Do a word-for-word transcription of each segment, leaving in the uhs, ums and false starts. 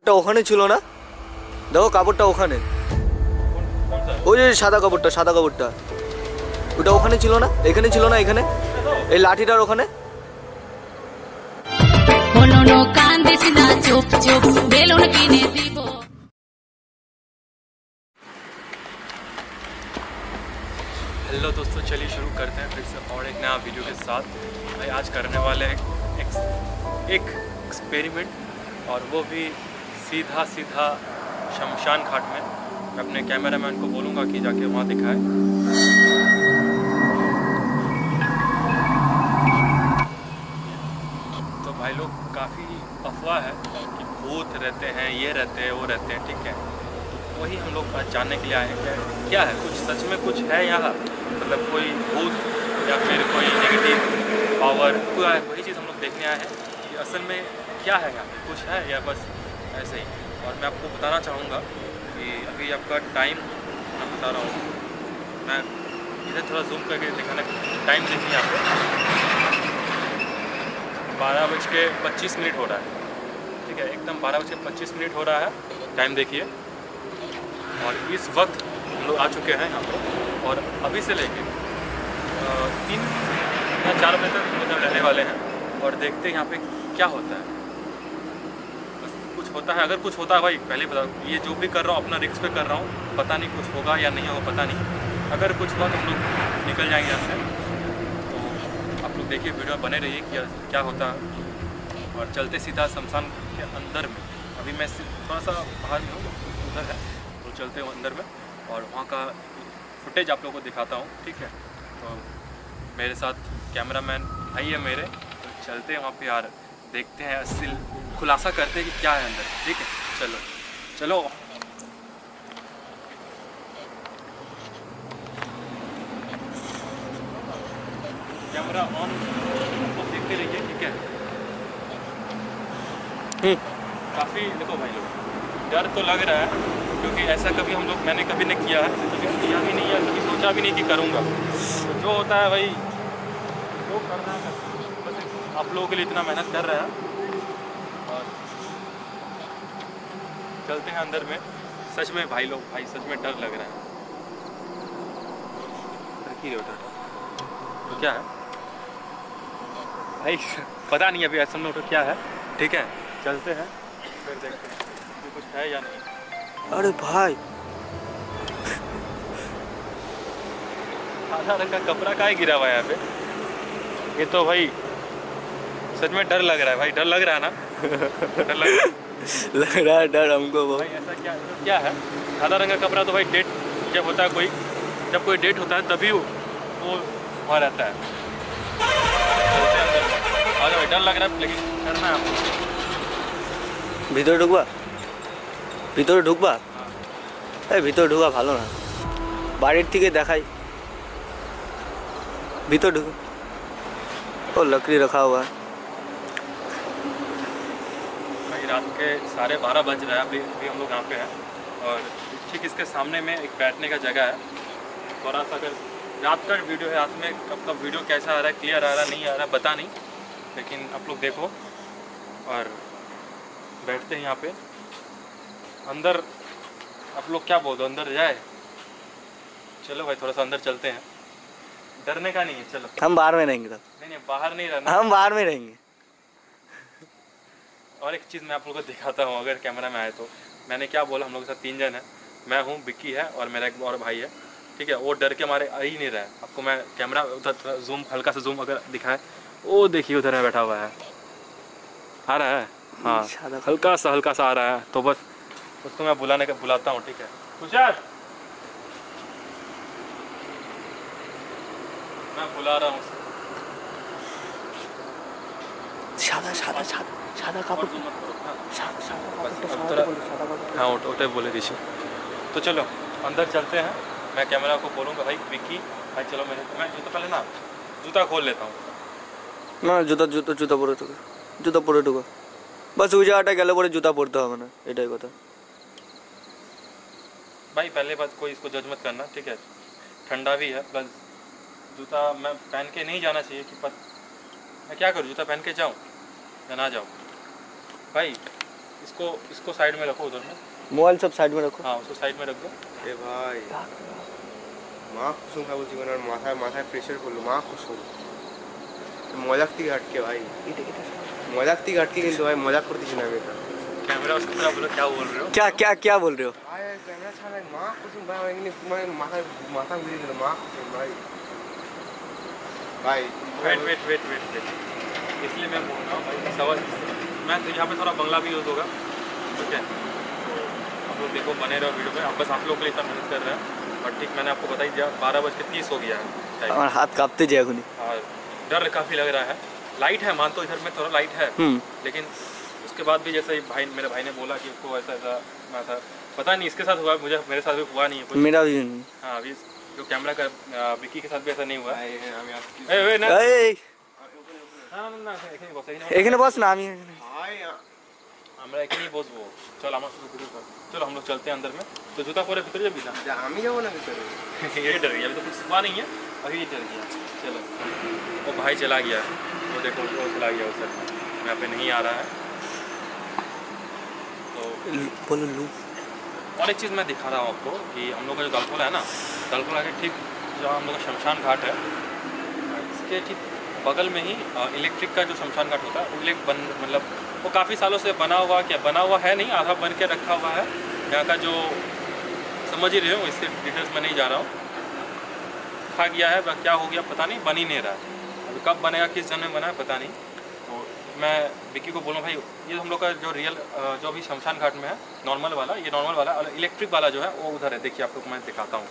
টা ওখানে ছিল না, দেখো কাপড়টা ওখানে, ওই যে সাদা কাপড়টা, সাদা কাপড়টা ওটা ওখানে ছিল না, এখানে ছিল না, এখানে এই লাঠিটার ওখানে। हेलो दोस्तों, चलिए शुरू करते हैं फिर से और एक नया वीडियो के साथ। भाई आज करने वाले हैं एक एक एक्सपेरिमेंट, और वो भी सीधा सीधा शमशान घाट में। मैं अपने कैमरामैन को बोलूँगा कि जाके वहाँ दिखाए। तो भाई लोग काफ़ी अफवाह है कि भूत रहते हैं, ये रहते हैं, वो रहते हैं, ठीक है। वही हम लोग आज जानने के लिए आए हैं क्या है, कुछ सच में कुछ है यहाँ, मतलब कोई भूत या फिर कोई नेगेटिव पावर, वही चीज़ हम लोग देखने आए हैं कि असल में क्या है, यहाँ कुछ है या बस ऐसे ही। और मैं आपको बताना चाहूँगा कि अभी आपका टाइम मैं बता रहा हूँ, मैं इधर थोड़ा जूम करके दिखाना, टाइम देखिए यहाँ पे बारह बज के पच्चीस मिनट हो रहा है, ठीक है, एकदम बारह बज के पच्चीस मिनट हो रहा है, टाइम देखिए। और इस वक्त हम लोग आ चुके हैं यहाँ पर, और अभी से लेके तीन या चार बजे तक मतलब रहने वाले हैं, और देखते हैं यहाँ पे क्या होता है। बस कुछ होता है, अगर कुछ होता है भाई पहले बता, ये जो भी कर रहा हूँ अपना रिस्क पे कर रहा हूँ, पता नहीं कुछ होगा या नहीं होगा, पता नहीं। अगर कुछ हुआ तो हम लोग निकल जाएंगे यहाँ से। तो आप लोग देखिए, वीडियो बने रहिए कि क्या होता है। और चलते सीधा शमशान के अंदर में, अभी मैं थोड़ा सा बाहर में हूँ, उधर है, तो चलते हैं अंदर में और वहाँ का फुटेज आप लोगों को दिखाता हूँ, ठीक है। तो मेरे साथ कैमरामैन भाई है मेरे, तो चलते हैं वहाँ पे यार, देखते हैं, असल खुलासा करते हैं कि क्या है अंदर, ठीक है। चलो चलो कैमरा ऑन, तो देखते रहिए, ठीक है। काफ़ी देखो भाई लोग, डर तो लग रहा है क्योंकि ऐसा कभी हम लोग मैंने कभी नहीं किया है, कभी किया भी नहीं है, कभी सोचा भी नहीं कि करूँगा। तो जो होता है भाई जो करना है, बस आप लोगों के लिए इतना मेहनत कर रहा है। और चलते हैं अंदर में। सच में भाई लोग, भाई सच में डर लग रहा है। तो क्या है भाई पता नहीं अभी ऐसा में तो क्या है, ठीक है। चलते हैं फिर देखते हैं कि कुछ है या नहीं। अरे भाई आधा रंग का कपड़ा का ही गिरा हुआ है यहाँ पे। ये तो भाई सच में डर लग रहा है भाई, डर लग रहा है ना। डर लग रहा है लग रहा है डर हमको वो। भाई ऐसा क्या क्या है, आधा रंग का कपड़ा तो भाई डेट जब होता है, कोई जब कोई डेट होता है तभी वो वहाँ रहता है। चलते हैं अंदर में। और भाई डर लग रहा है, लेकिन करना है आपको। ভিতরে ঢুকবা, ভিতরে ঢুকবা? এই ভিতরে ঢুকা ভালো না, বাড়ির থেকে দেখাই। ভিতরে ঢুকো, ओ लकड़ी रखा हुआ है। भाई रात के साढ़े बारह बज रहा है, अभी अभी हम लोग यहाँ पे हैं, और ठीक इसके सामने में एक बैठने का जगह है। थोड़ा सा अगर रात का वीडियो है, रात में आपका वीडियो कैसा आ रहा है, क्लियर आ रहा है, नहीं आ रहा है, पता नहीं, लेकिन आप लोग देखो। और बैठते हैं यहाँ पे अंदर। आप लोग क्या बोल दो, अंदर जाए? चलो भाई थोड़ा सा अंदर चलते हैं, डरने का नहीं है, चलो। हम बाहर में रहेंगे तब। नहीं नहीं बाहर नहीं रहना, हम बाहर में रहेंगे। और एक चीज़ मैं आप लोगों को दिखाता हूँ, अगर कैमरा में आए तो। मैंने क्या बोला, हम लोग के साथ तीन जन है, मैं हूँ, विक्की है, और मेरा एक और भाई है, ठीक है। वो डर के मारे आ ही नहीं रहा है। आपको मैं कैमरा उधर जूम, हल्का सा जूम अगर दिखाए, वो देखिए उधर में बैठा हुआ है, आ रहा है, हाँ हल्का सा हल्का सा आ रहा है। तो बस उसको मैं बुलाने का बुलाता हूँ, ठीक है। तुषार मैं बुला रहा हूँ। সাদা সাদা সাদা সাদা কাপড়, সাদা সাদা কাপড়টা, हाँ ओटे बोले दीजिए। तो चलो अंदर चलते हैं। मैं कैमरा को बोलूँगा भाई विक्की भाई चलो, मेरे मैं जूता पहले ना जूता खोल लेता हूँ না। জুতা জুতা জুতা পরে ঢুকো, জুতা পরে ঢুকো। बस ওই জায়গাটা গেলে পরে জুতা পরতে হবে না, এটাই কথা। भाई पहले बात कोई इसको जज मत करना, ठीक है। ठंडा भी है, बस जूता मैं पहन के नहीं जाना चाहिए कि पत मैं क्या करूँ, जूता पहन के जाऊँ या ना जाऊँ। भाई इसको इसको साइड में रखो उधर में। मोबाइल सब साइड में रखो। हाँ उसको साइड में रख दो। এ ভাই মা কুসুম খাবো জীবনের মাথায় মাথায় প্রেশার পড়লো মা কুসুম মজাক থেকে আটকে ভাই মজাক থেকে আটকে কিন্তু ভাই মজাক করতেছি না আমি এটা कैमरा उसको पूरा बोलो क्या बोल रहे हो। क्या क्या क्या बोल रहे हो? ভাই ক্যামেরা ছাড়াই মা কুসুম ভাই এমনি মানে মাথায় মাথা ঘুরে গেল মা কুসুম ভাই भाई wait wait wait wait wait इसलिए मैं बोल रहा हूँ भाई सवाल मैं तो यहाँ पे थोड़ा बंगला भी यूज़ होगा ठीक है। तो आप लोग देखो बने रहो वीडियो में। आप बस आप लोग के लिए इतना मेहनत कर रहे हैं और ठीक मैंने आपको बता ही दिया बारह बज के तीस हो गया है टाइम हमारा हाथ कांपते जाए खुनी। और डर काफ़ी लग रहा है। लाइट है मान तो इधर में थोड़ा लाइट है हम्म लेकिन उसके बाद भी जैसे भाई मेरे भाई ने बोला कि उसको ऐसा ऐसा मैं था पता नहीं इसके साथ हुआ मुझे मेरे साथ भी हुआ नहीं है कुछ। मेरा भी नहीं। हाँ अभी जो कैमरा का आ, विक्की के साथ भी ऐसा नहीं हुआ। ভাই আমি আসছি ए, ए, ना, এই না, না, না, এখানেই বস, এখানেই বস। এখানে বস না আমি ভাই আমরা এখানেই বসবো। চল আমার সাথে ভিডিও কর। चलो हम लोग चलते हैं अंदर में। तो जूता पूरे भीतर जब ना যা আমি যাবো না ভিতরে ये डर गया अभी तो कुछ हुआ नहीं है अभी ये डर गया। चलो वो भाई चला गया वो देखो वो चला गया उस साइड में यहाँ पे नहीं आ रहा है। तो बोलो लू और एक चीज़ मैं दिखा रहा हूँ आपको कि हम लोग का जो दलकोला है ना दलकोला के ठीक जो हम लोग का शमशान घाट है इसके ठीक बगल में ही इलेक्ट्रिक का जो शमशान घाट होता है वो इलेक्ट बन मतलब वो काफ़ी सालों से बना हुआ क्या बना हुआ है नहीं आधा बन के रखा हुआ है। यहाँ का जो समझ ही रहे हो इससे डिटेल्स में नहीं जा रहा हूँ। खा गया है क्या हो गया पता नहीं बन ही नहीं रहा है। अभी कब बनेगा किस जन्म में बना है पता नहीं। तो मैं विक्की को बोलूँ भाई ये हम लोग का जो रियल जो अभी शमशान घाट में है नॉर्मल वाला ये नॉर्मल वाला और इलेक्ट्रिक वाला जो है वो उधर है। देखिए आप लोग को मैं दिखाता हूँ।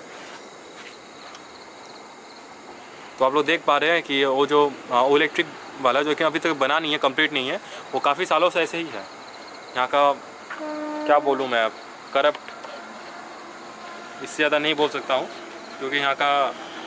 तो आप लोग देख पा रहे हैं कि वो जो वो इलेक्ट्रिक वाला जो कि अभी तक बना नहीं है कंप्लीट नहीं है वो काफ़ी सालों से ऐसे ही है। यहाँ का क्या बोलूँ मैं अब करप्ट इससे ज़्यादा नहीं बोल सकता हूँ क्योंकि यहाँ का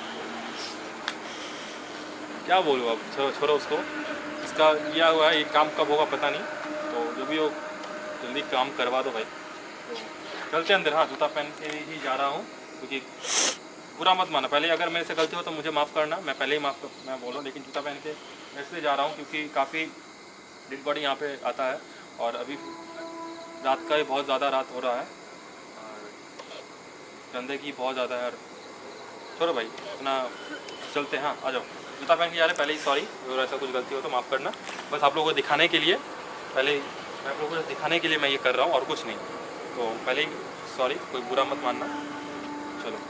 क्या बोलूँ अब छोड़ो छोड़ो उसको इसका किया हुआ है ये काम कब होगा पता नहीं। तो जो भी हो जल्दी काम करवा दो भाई। तो चलते अंदर। हाँ जूता पहन के ही जा रहा हूँ क्योंकि बुरा मत माना पहले अगर मेरे से गलती हो तो मुझे माफ़ करना मैं पहले ही माफ़ मैं बोलूँ लेकिन जूता पहन के इसलिए जा रहा हूँ क्योंकि काफ़ी डेड बॉडी यहाँ पे आता है और अभी रात का ही बहुत ज़्यादा रात हो रहा है और गंदगी बहुत ज़्यादा है। छोड़ो भाई अपना चलते हैं। हाँ आ जाओ जूता पहन के जा रहे पहले ही सॉरी अगर ऐसा कुछ गलती हो तो माफ़ करना। बस आप लोगों को दिखाने के लिए पहले ही मैं आप लोगों को दिखाने के लिए मैं ये कर रहा हूँ और कुछ नहीं। तो पहले ही सॉरी कोई बुरा मत मानना। चलो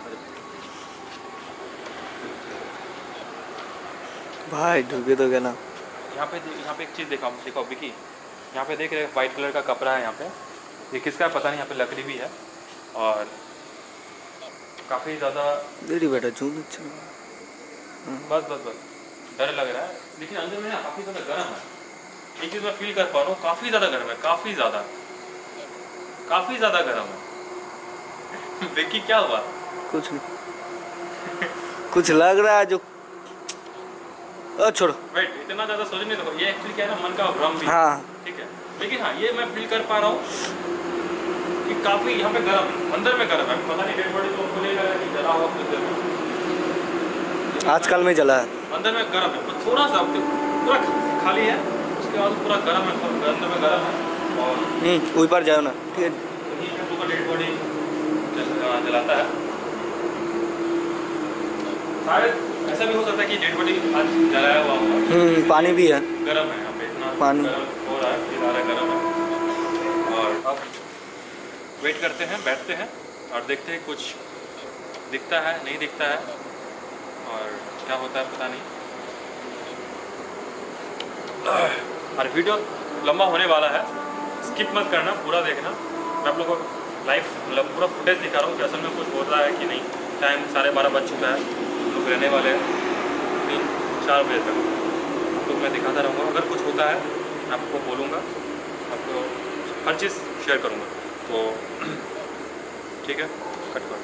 भाई ढूके तो क्या ना यहाँ पे यहाँ पे एक चीज़ देखा देखो विकी यहाँ पे देख रहे हैं वाइट कलर का कपड़ा है यहाँ पे ये किसका है पता नहीं। यहाँ पे लकड़ी भी है और काफ़ी ज़्यादा देरी बेटा जूम अच्छा बस बस बस डर लग रहा है लेकिन अंदर में ना काफ़ी ज़्यादा गर्म है। एक चीज़ मैं फील कर पा रहा हूँ काफ़ी ज़्यादा गर्म है काफ़ी ज़्यादा काफ़ी ज़्यादा गर्म है। विकी क्या हुआ? कुछ नहीं कुछ लग रहा है जो ओ छोड़ो वेट इतना ज़्यादा सोच नहीं देखो ये एक्चुअली क्या है ना मन का भ्रम भी हाँ ठीक है लेकिन हाँ ये मैं फील कर पा रहा हूँ कि काफ़ी यहाँ पे गर्म अंदर में गर्म है पता नहीं डेड बॉडी तो खुलेगा नहीं जला हुआ कुछ देर में आजकल में जला है अंदर में गर्म है थोड़ा सा पूरा खाली है उसके बाद पूरा गर्म है अंदर में गर्म है और हम्म ऊपर जाओ ना ठीक है वहीं पे पूरा डेड बॉडी जलाता है। शायद ऐसा भी हो सकता है कि डेड बॉडी आज जलाया हुआ होगा। हम्म पानी भी है गर्म है यहाँ पे इतना पानी। गर्म हो रहा है फिर आ रहा है गर्म है। और अब वेट करते हैं बैठते हैं और देखते हैं कुछ दिखता है नहीं दिखता है और क्या होता है पता नहीं। और वीडियो लंबा होने वाला है स्किप मत करना पूरा देखना। मैं आप लोगों को लाइव मतलब पूरा फुटेज दिखा रहा हूँ कि असल में कुछ बोल रहा है कि नहीं। टाइम साढ़े बारह बज चुका है लोग रहने वाले हैं तीन चार बजे तक तो मैं दिखाता रहूँगा। अगर कुछ होता है मैं आपको बोलूँगा आपको हर चीज़ शेयर करूँगा। तो ठीक है कट कर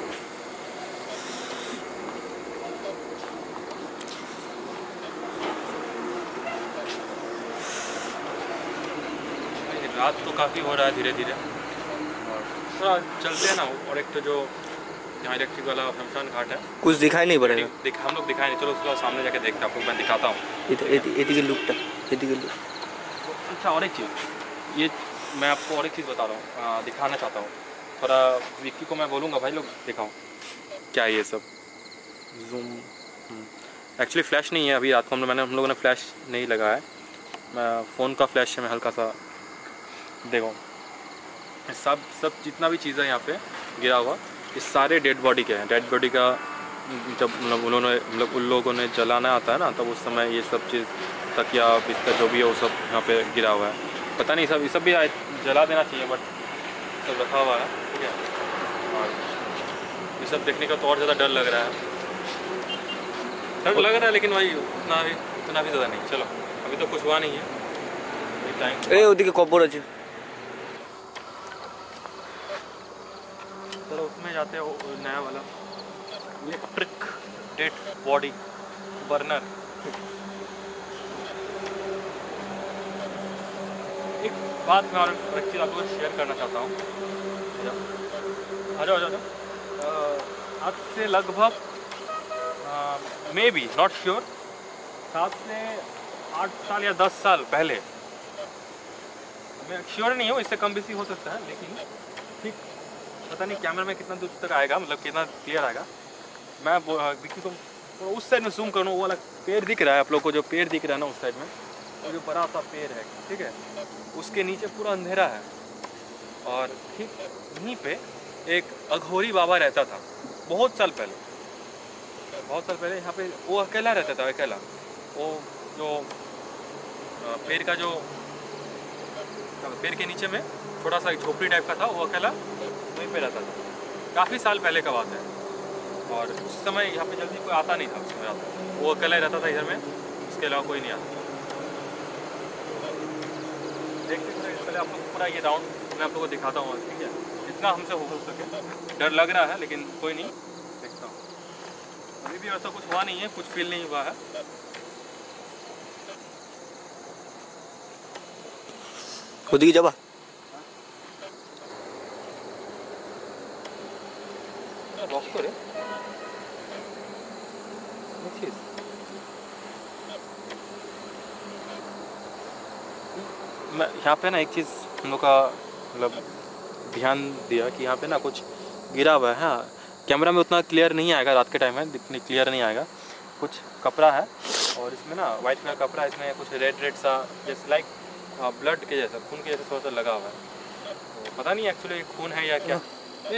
रात तो काफ़ी हो रहा है धीरे धीरे और थोड़ा चलते हैं ना। और एक तो जो यहाँ इलेक्ट्रिक वाला शमशान घाट है कुछ दिखाई नहीं पड़ेगा दिख हम लोग दिखाए नहीं। चलो उसका सामने जाके देखते हैं आपको मैं दिखाता हूँ। এদিকে লুকটা এদিকে লুক अच्छा और एक चीज़ ये मैं आपको और एक चीज़ बता रहा हूँ, दिखाना चाहता हूँ थोड़ा। विक्की को मैं बोलूँगा भाई लोग दिखाओ क्या है ये सब। जूम एक्चुअली फ्लैश नहीं है अभी, रात को हम मैंने हम लोगों ने फ्लैश नहीं लगाया है, मैं फ़ोन का फ्लैश है, मैं हल्का सा देखो। सब सब जितना भी चीज़ है यहाँ पे गिरा हुआ, ये सारे डेड बॉडी के हैं। डेड बॉडी का जब मतलब उन्होंने मतलब उन लोगों ने जलाना आता है ना, तब उस समय ये सब चीज़ तकिया बिस्तर जो भी है वो सब यहाँ पे गिरा हुआ है। पता नहीं सब ये सब भी जला देना चाहिए, बट सब रखा हुआ है, ठीक है। और ये सब देखने का तो और ज़्यादा डर लग रहा है, डर लग रहा है, लेकिन भाई उतना भी उतना भी ज़्यादा नहीं। चलो अभी तो कुछ हुआ नहीं है, टाइम ए ओदिके कब्र আছে। चलो उसमें जाते हो, नया वाला इलेक्ट्रिक डेड बॉडी बर्नर। एक बात मैं और एक चीज़ आपको शेयर करना चाहता हूँ। आ जाओ आ जाओ। आज से लगभग मे बी नॉट श्योर सात से आठ साल या दस साल पहले, मैं श्योर नहीं हूँ, इससे कम बेसी हो सकता है, लेकिन ठीक पता नहीं कैमरा में कितना दूर तक आएगा, मतलब कितना क्लियर आएगा। मैं विक्की को तो उस साइड में जूम करूँ, वो वाला पेड़ दिख रहा है आप लोग को, जो पेड़ दिख रहा है ना उस साइड में, वो जो बड़ा सा पेड़ है, ठीक है, उसके नीचे पूरा अंधेरा है। और ठीक वहीं पे एक अघोरी बाबा रहता था बहुत साल पहले, बहुत साल पहले यहाँ पे वो अकेला रहता था, अकेला। वो जो पेड़ का जो पेड़ के नीचे में थोड़ा सा झोपड़ी टाइप का था, वो अकेला वहीं पे रहता था। काफ़ी साल पहले का बात है, और उस समय यहाँ पे जल्दी कोई आता नहीं था, उस समय आता वो अकेला ही रहता था इधर में, उसके अलावा कोई नहीं आता। देखते हैं पहले आप लोग पूरा ये राउंड मैं आप लोग को दिखाता हूँ, ठीक है, जितना हमसे हो सके। डर लग रहा है लेकिन कोई नहीं, देखता हूँ। अभी भी ऐसा कुछ हुआ नहीं है, कुछ फील नहीं हुआ है। ওদিকে যাবা? বক্স করে দেখছিস? मैं यहाँ पे ना एक चीज़ हम लोग का मतलब ध्यान दिया कि यहाँ पे ना कुछ गिरा हुआ है। हाँ, कैमरा में उतना क्लियर नहीं आएगा, रात के टाइम है, दिखने क्लियर नहीं आएगा। कुछ कपड़ा है और इसमें ना वाइट कलर कपड़ा है, इसमें कुछ रेड रेड सा जैसे लाइक ब्लड के जैसा, खून के जैसा थोड़ा सा लगा हुआ है। तो पता नहीं एक्चुअली खून है या क्या। ए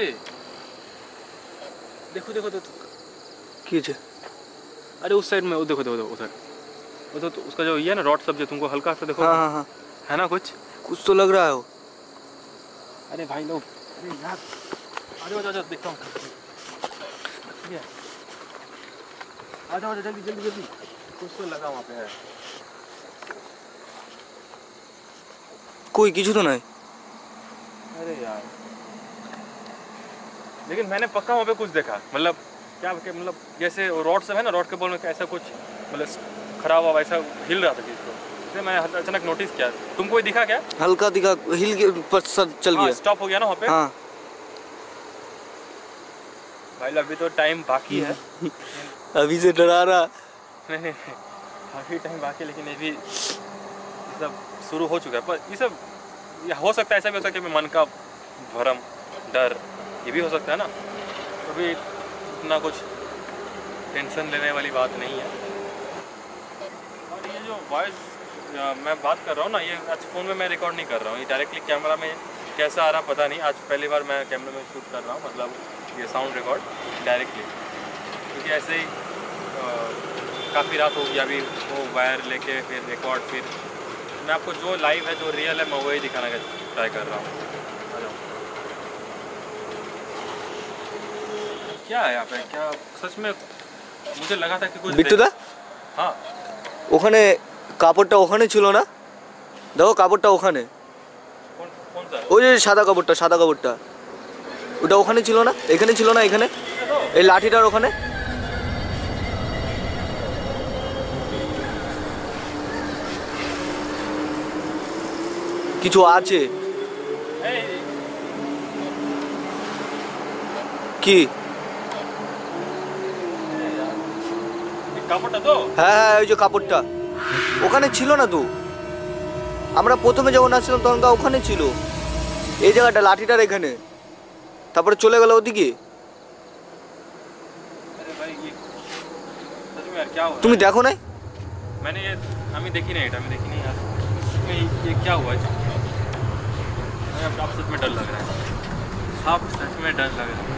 देखो देखो तो কি আছে? अरे उस साइड में वो देखो देखो उधर उधर तो उसका जो ये है ना रॉड सब जो तुमको हल्का सा देखो, हाँ हाँ हाँ, है ना कुछ कुछ तो लग रहा है वो। अरे भाई लोग, अरे यार आ जाओ आ जाओ, देखता हूँ, ठीक है, आ जाओ जल्दी जल्दी जल्दी, कुछ तो लगा वहाँ पे है। कोई কিছু तो नहीं। अरे यार, लेकिन मैंने पक्का वहाँ पे कुछ देखा, मतलब क्या मतलब जैसे रॉड सब है ना, रॉड के बॉल में ऐसा कुछ मतलब खराब हुआ वैसा हिल रहा था चीज़ को, इसलिए मैंने अचानक नोटिस किया। तुमको कोई दिखा क्या? हल्का दिखा, हिल के पर सर चल गया, स्टॉप हो गया ना वहाँ पे। हाँ भाई अभी तो टाइम बाकी है। अभी से डरा रहा। नहीं नहीं काफ़ी टाइम बाकी, लेकिन ये भी सब शुरू हो चुका है। पर ये सब ये हो सकता है, ऐसा भी हो सकता है कि मन का भरम डर ये भी हो सकता है ना, तो भी इतना कुछ टेंशन लेने वाली बात नहीं है। और ये जो वॉइस मैं बात कर रहा हूँ ना, ये आज फ़ोन में मैं रिकॉर्ड नहीं कर रहा हूँ, ये डायरेक्टली कैमरा में कैसा आ रहा पता नहीं। आज पहली बार मैं कैमरा में शूट कर रहा हूँ, मतलब ये साउंड रिकॉर्ड डायरेक्टली, क्योंकि ऐसे ही काफ़ी रात हो गया, अभी वो वायर लेके फिर रिकॉर्ड, फिर मैं आपको जो लाइव है जो रियल है मैं वही दिखाने का ट्राई कर रहा हूँ। क्या है यहाँ पे, क्या सच में मुझे लगा था कि कुछ বিট্টুদা, हाँ ওখানে কাপড়টা ওখানে ছিল না? দেখো কাপড়টা ওখানে, कौन कौन सा ওই যে সাদা কাপড়টা, সাদা কাপড়টা ওটা ওখানে ছিল না? এখানে ছিল না? এখানে এই লাঠিটার ওখানে কিছু আছে কি? কাপড়টা তো হ্যাঁ হ্যাঁ, ওই যে কাপড়টা ওখানে ছিল না তো? আমরা প্রথমে যখন আসছিলাম তখন ওখানে ছিল। এই জায়গাটা লাঠিটার এখানে, তারপরে চলে গেল ওদিকে। अरे भाई ये सच में यार क्या हुआ? তুমি দেখো নাই? मैंने ये हमें देखी नहीं, हमें देखी नहीं यार। इसमें ये क्या हुआ है? मुझे अब अब सच में डर लग रहा है। अब सच में डर लग रहा है।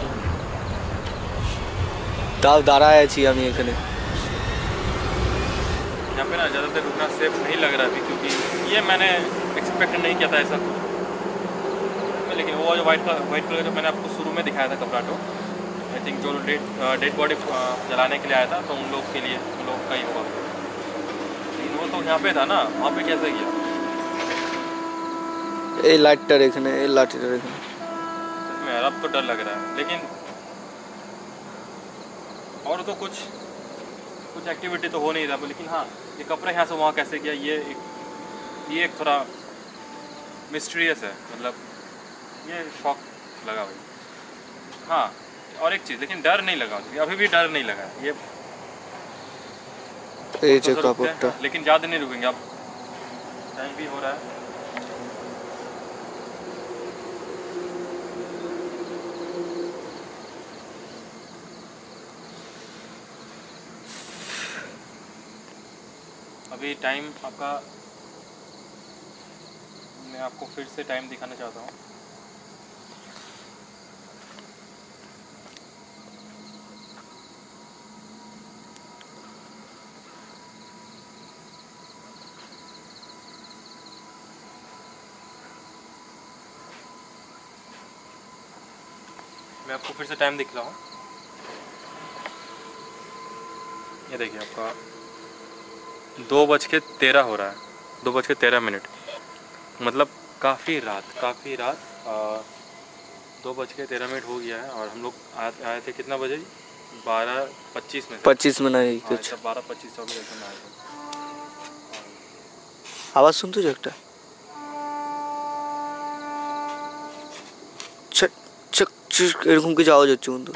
তাও দাঁড়ায় আছি আমি এখানে। यहाँ पे ना ज़्यादा देर रुकना सेफ नहीं लग रहा अभी, क्योंकि ये मैंने एक्सपेक्ट नहीं किया था ऐसा कुछ। लेकिन वो जो वाइट कलर वाइट कलर जो मैंने आपको शुरू में दिखाया था कपड़ा, तो आई थिंक जो डेड डेड बॉडी जलाने के लिए आया था, तो उन लोग के लिए उन लोग का ही होगा। लेकिन वो तो यहाँ पे था ना, वहाँ पे कैसे गया? এই লাইটটার এখানে, এই লাঠিটার এখানে। सच में यार अब तो डर लग रहा है। लेकिन और तो कुछ कुछ एक्टिविटी तो हो नहीं रहा, लेकिन हाँ ये कपड़ा यहाँ से वहाँ कैसे गया, ये एक ये एक थोड़ा मिस्टीरियस है। मतलब ये शॉक लगा भाई। हाँ और एक चीज़, लेकिन डर नहीं लगा, अभी भी डर नहीं लगा। ये এই যে थोड़ा सा रुकते हैं, কাপড়টা। लेकिन ज़्यादा नहीं रुकेंगे। अब टाइम भी हो रहा है। अभी टाइम आपका, मैं आपको फिर से टाइम दिखाना चाहता हूँ। मैं आपको फिर से टाइम दिख रहा हूँ। ये देखिए आपका दो बज के तेरह हो रहा है, दो बज के तेरह मिनट। मतलब काफ़ी रात काफ़ी रात आ, दो बज के तेरह मिनट हो गया है। और हम लोग आए आए थे कितना बजे? बारह पच्चीस में। पच्चीस में नहीं हाँ, कुछ तब बारह पच्चीस चौबीस ऐसे में आए थे। আওয়াজ শুনতেছো একটা? ছক ছক ছক এরকম কিছু আওয়াজ হচ্ছে কিন্তু।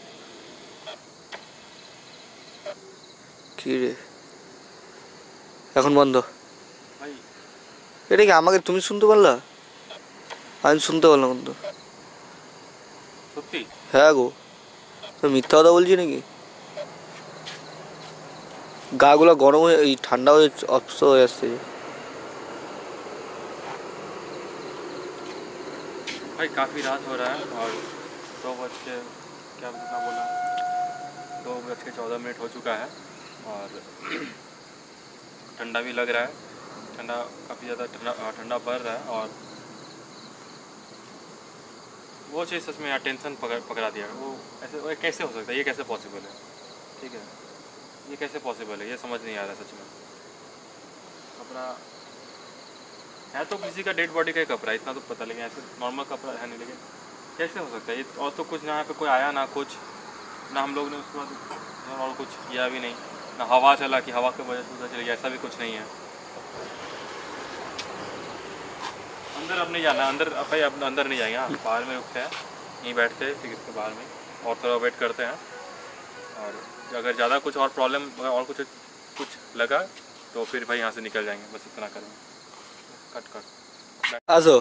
কি রে, এখন বন্ধ। भाई এটা কি আমাকে তুমি শুনতে পারলা? আমি শুনতে পারলাম কিন্তু। सत्ती হ্যাঁ গো, তো মিথ্যা কথা বলছি নাকি? গাগুলো গরম হয়ে এই ঠান্ডা হয়ে অবস্থ হয়ে আসছে। भाई काफ़ी रात हो रहा है और दो बज के क्या कितना बोला दो बज के चौदह मिनट हो चुका है। और ठंडा भी लग रहा है, ठंडा काफ़ी ज़्यादा ठंडा ठंडा पड़ रहा है। और वो चीज़ सच में यार टेंशन पकड़ पकड़ा दिया। वो ऐसे वो कैसे हो सकता है? ये कैसे पॉसिबल है? ठीक है, ये कैसे पॉसिबल है? ये समझ नहीं आ रहा सच में। कपड़ा है तो किसी का डेड बॉडी का ही कपड़ा, इतना तो पता, लेकिन ऐसे नॉर्मल कपड़ा है नहीं। लेकिन कैसे हो सकता है ये? और तो कुछ ना, यहाँ पे कोई आया ना कुछ, ना हम लोग ने उसके बाद और कुछ किया भी नहीं, ना हवा चला कि हवा की वजह से उधर चली गया, ऐसा भी कुछ नहीं है। अंदर अब नहीं जाना, अंदर अब भाई अब अंदर नहीं जाएंगे। हाँ बाहर में रुकते हैं, यहीं बैठते हैं, फिर इसके बाहर में और थोड़ा वेट करते हैं। और अगर ज़्यादा कुछ और प्रॉब्लम और कुछ कुछ लगा तो फिर भाई यहाँ से निकल जाएंगे। बस इतना करेंगे। कट कट আসো।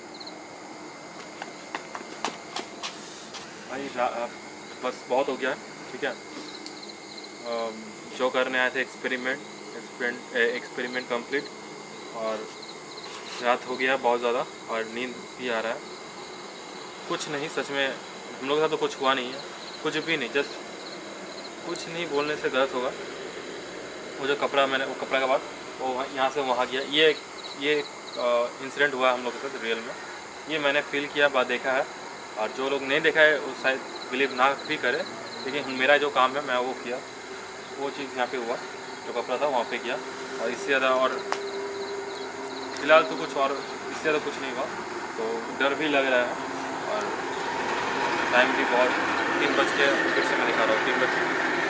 भाई रा- बस बहुत हो गया, ठीक है। अम, जो करने आए थे एक्सपेरिमेंट एक्सपेरिमेंट एक्सपेरिमेंट कंप्लीट। और रात हो गया बहुत ज़्यादा और नींद भी आ रहा है। कुछ नहीं, सच में हम लोग के साथ तो कुछ हुआ नहीं है, कुछ भी नहीं। जस्ट कुछ नहीं बोलने से गलत होगा। वो जो कपड़ा मैंने वो कपड़ा का बात वो यहाँ से वहाँ गया, ये ये इंसिडेंट हुआ हम लोग के साथ रियल में। ये मैंने फील किया, बात देखा है। और जो लोग नहीं देखा है वो शायद बिलीव ना भी करे, लेकिन मेरा जो काम है मैं वो किया। वो चीज़ यहाँ पे हुआ, जो कपड़ा था वहाँ पे किया। और इससे ज़्यादा और फिलहाल तो कुछ और इससे ज़्यादा कुछ नहीं हुआ। तो डर भी लग रहा है। और टाइम भी बहुत, तीन बज के फिर से मैं दिखा रहा हूँ, तीन बज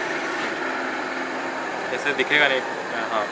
ऐसे दिखेगा नहीं। हाँ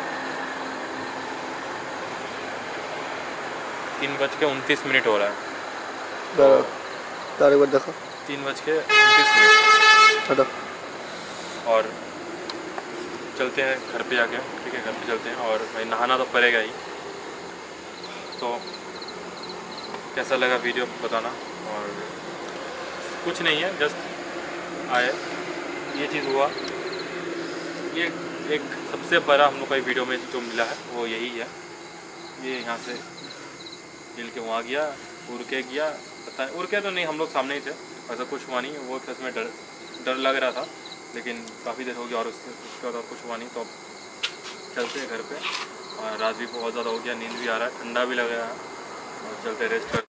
तीन बज के उनतीस मिनट हो रहा है। দাঁড়াও, তার একবার দেখো। तीन बज के उनतीस मिनट হটো। और चलते हैं घर पे जाके, ठीक है। घर पे चलते हैं और भाई नहाना तो पड़ेगा ही। तो कैसा लगा वीडियो बताना। और कुछ नहीं है, जस्ट आए, ये चीज़ हुआ। ये एक सबसे बड़ा हम लोग का वीडियो में जो मिला है वो यही है। ये यहाँ से हिल के वहाँ गया, उड़ के गया, पता उड़ के तो नहीं, हम लोग सामने ही थे, ऐसा कुछ हुआ नहीं। वो सच में डर डर लग रहा था, लेकिन काफ़ी देर हो गया और उससे उसके बाद और कुछ हुआ नहीं। तो अब चलते हैं घर पे, और रात भी बहुत ज़्यादा हो गया, नींद भी आ रहा है, ठंडा भी लग रहा है, और चलते रेस्ट कर